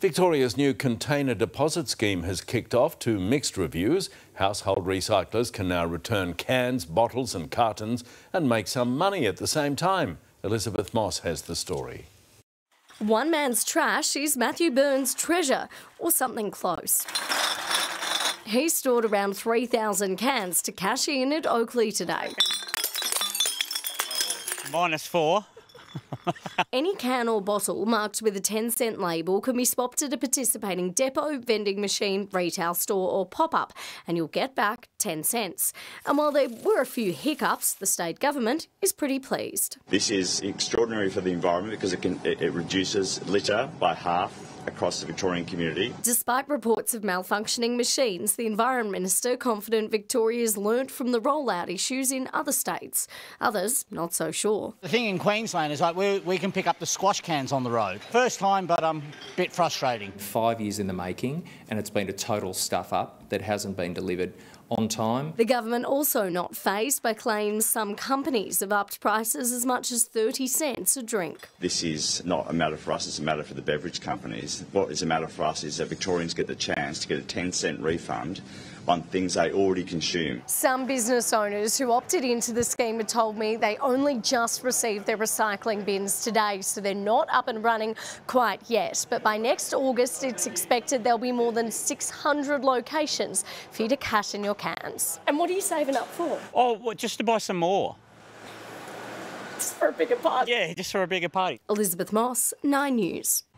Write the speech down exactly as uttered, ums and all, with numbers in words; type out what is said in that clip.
Victoria's new container deposit scheme has kicked off to mixed reviews. Household recyclers can now return cans, bottles and cartons and make some money at the same time. Elizabeth Moss has the story. One man's trash is Matthew Burns' treasure, or something close. He stored around three thousand cans to cash in at Oakleigh today. Minus four. Any can or bottle marked with a ten cent label can be swapped at a participating depot, vending machine, retail store or pop-up, and you'll get back ten cents. And while there were a few hiccups, the state government is pretty pleased. This is extraordinary for the environment because it, can, it, it reduces litter by half across the Victorian community. Despite reports of malfunctioning machines, the Environment Minister confident Victoria's learnt from the rollout issues in other states. Others not so sure. The thing in Queensland is like we, we can pick up the squash cans on the road. First time, but um, a bit frustrating. Five years in the making, and it's been a total stuff up that hasn't been delivered on time. The government also not fazed by claims some companies have upped prices as much as thirty cents a drink. This is not a matter for us, it's a matter for the beverage companies. What is a matter for us is that Victorians get the chance to get a ten cent refund on things they already consume. Some business owners who opted into the scheme have told me they only just received their recycling bins today, so they're not up and running quite yet. But by next August, it's expected there'll be more than six hundred locations for you to cash in your cans. And what are you saving up for? Oh, well, just to buy some more. Just for a bigger party? Yeah, just for a bigger party. Elizabeth Moss, Nine News.